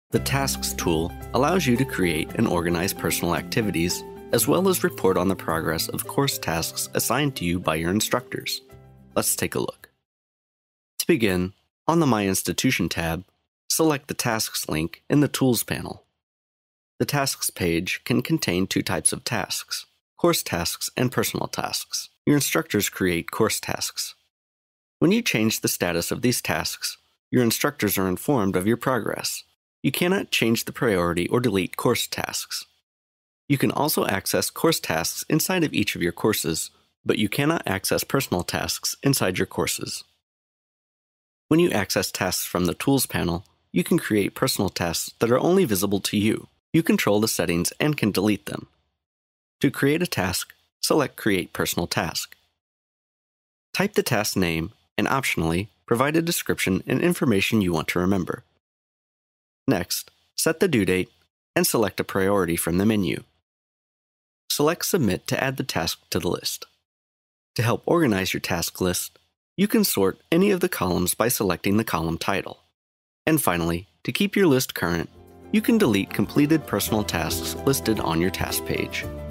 The Tasks tool allows you to create and organize personal activities, as well as report on the progress of course tasks assigned to you by your instructors. Let's take a look. To begin, on the My Institution tab, select the Tasks link in the Tools panel. The Tasks page can contain two types of tasks: course tasks and personal tasks. Your instructors create course tasks. When you change the status of these tasks, your instructors are informed of your progress. You cannot change the priority or delete course tasks. You can also access course tasks inside of each of your courses, but you cannot access personal tasks inside your courses. When you access tasks from the Tools panel, you can create personal tasks that are only visible to you. You control the settings and can delete them. To create a task, select Create Personal Task. Type the task name and optionally provide a description and information you want to remember. Next, set the due date and select a priority from the menu. Select Submit to add the task to the list. To help organize your task list, you can sort any of the columns by selecting the column title. And finally, to keep your list current, you can delete completed personal tasks listed on your task page.